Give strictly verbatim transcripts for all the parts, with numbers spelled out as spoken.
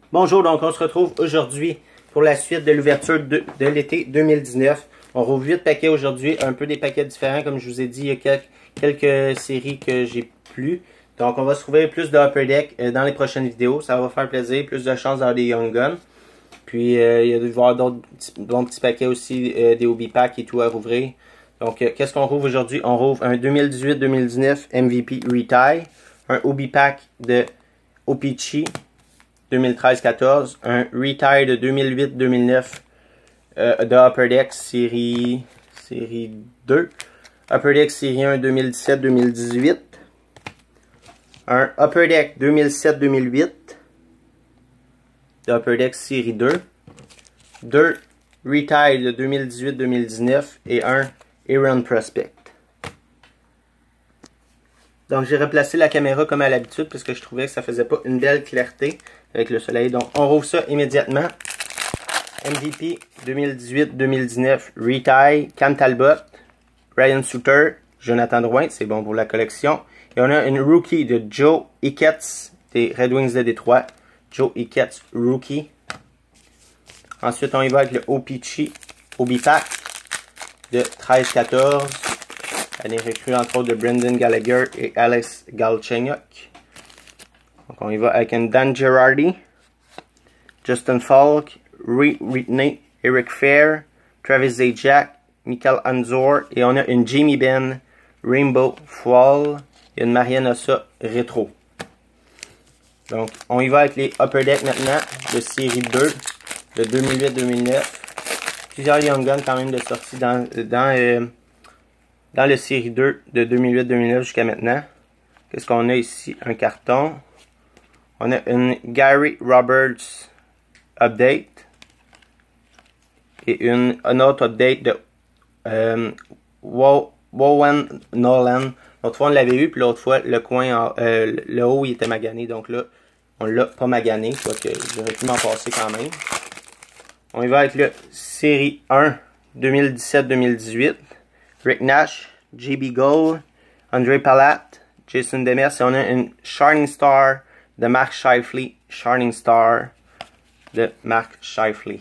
Bonjour, donc on se retrouve aujourd'hui pour la suite de l'ouverture de, de l'été deux mille dix-neuf. On rouvre huit paquets aujourd'hui, un peu des paquets différents. Comme je vous ai dit, il y a quelques, quelques séries que j'ai plus. Donc on va se trouver plus de Upper Deck euh, dans les prochaines vidéos. Ça va faire plaisir, plus de chance dans des Young Guns. Puis euh, il y a de voir d'autres bons petits paquets aussi, euh, des Obi Pack et tout à rouvrir. Donc euh, qu'est-ce qu'on rouvre aujourd'hui? On rouvre un deux mille dix-huit deux mille dix-neuf M V P Retie, un Obi Pack de O-Pee-Chee deux mille treize quatorze, un Retie de deux mille huit deux mille neuf euh, de Upper Deck série, série deux, Upper Deck série un deux mille dix-sept deux mille dix-huit, un Upper Deck deux mille sept deux mille huit de Upper Deck série deux, deux Retie de deux mille dix-huit deux mille dix-neuf et un Aaron Prospect. Donc j'ai replacé la caméra comme à l'habitude parce que je trouvais que ça faisait pas une belle clarté avec le soleil. Donc on rouvre ça immédiatement. M V P deux mille dix-huit deux mille dix-neuf Retie, Cam Talbot, Ryan Suter, Jonathan Drouin, c'est bon pour la collection. Et on a une rookie de Joe Icketts des Red Wings de Détroit. Joe Icketts rookie. Ensuite on y va avec le O-Pee-Chee Obi Pack de treize quatorze. Elle est recrue entre autres de Brendan Gallagher et Alex Galchenyuk. Donc on y va avec un Dan Girardi, Justin Falk, Reed Whitney, Eric Fair, Travis Zajac, Michael Anzor et on a une Jamie Benn Rainbow Fall et une Marianne Ossa rétro. Donc on y va avec les Upper Deck maintenant de série deux de deux mille huit deux mille neuf. Plusieurs Young Guns quand même de sortie dans, dans euh, Dans le série deux de deux mille huit deux mille neuf jusqu'à maintenant. Qu'est-ce qu'on a ici? Un carton. On a une Gary Roberts update. Et une, un autre update de euh, Wowen Nolan. L'autre fois on l'avait eu, puis l'autre fois le coin, euh, le haut il était magané. Donc là, on l'a pas magané. Quoique j'aurais pu m'en passer quand même. On y va avec le série un deux mille dix-sept deux mille dix-huit. Rick Nash, J B Gold, André Palat, Jason Demers. Et on a une Shining Star de Mark Scheifele. Shining Star de Mark Scheifele.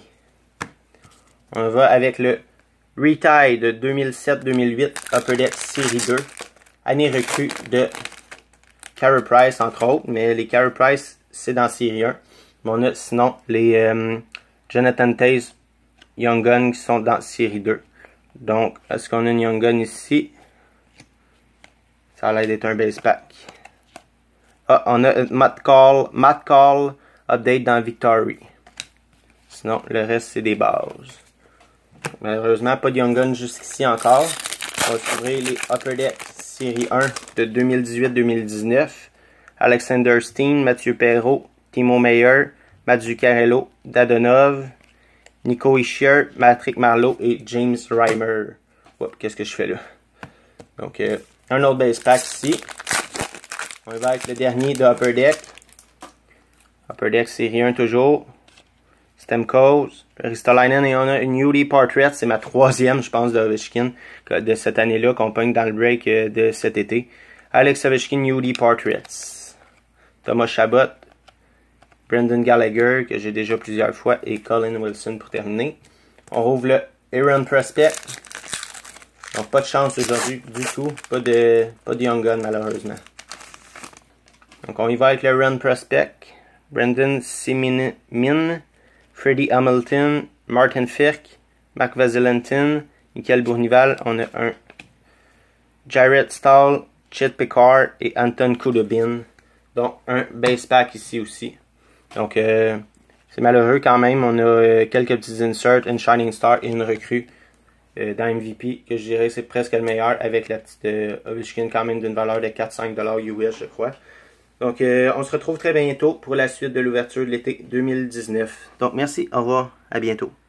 On va avec le Retie de deux mille sept deux mille huit Upper Deck série deux. Année recrue de Carey Price entre autres. Mais les Carey Price c'est dans série un. Mais on a sinon les euh, Jonathan Toews Young Guns qui sont dans série deux. Donc, est-ce qu'on a une Young Gun ici? Ça a l'air d'être un base pack. Ah, on a Matt Call, Matt Call update dans Victory. Sinon, le reste, c'est des bases. Malheureusement, pas de Young Gun jusqu'ici encore. On va trouver les Upper Deck série un de deux mille dix-huit deux mille dix-neuf. Alexander Steen, Mathieu Perreault, Timo Meier, Matt Zuccarello, Dadonov, Nico Hischier, Patrick Marleau et James Reimer. Qu'est-ce que je fais là? Donc, euh, un autre base pack ici. On va avec le dernier de Upper Deck. Upper Deck série un toujours. Stamkos, Ristolainen et on a une Yuri Portrait. C'est ma troisième, je pense, de Ovechkin de cette année-là qu'on pogne dans le break de cet été. Alex Ovechkin, Yuri Portraits. Thomas Chabot. Brendan Gallagher, que j'ai déjà plusieurs fois, et Colin Wilson pour terminer. On rouvre le Aaron Prospect. Donc, pas de chance aujourd'hui du tout. Pas de, pas de Young Gun, malheureusement. Donc, on y va avec le Aaron Prospect. Brendan Simin, Freddie Hamilton, Martin Firk, Mark Vasilentine, Michael Bournival. On a un Jarrett Stahl, Chet Picard et Anton Khudobin. Donc, un base pack ici aussi. Donc, euh, c'est malheureux quand même. On a euh, quelques petits inserts, une Shining Star et une recrue euh, dans M V P, que je dirais c'est presque le meilleur, avec la petite euh, Ovechkin quand même d'une valeur de quatre à cinq dollars U S, je crois. Donc, euh, on se retrouve très bientôt pour la suite de l'ouverture de l'été deux mille dix-neuf. Donc, merci, au revoir, à bientôt.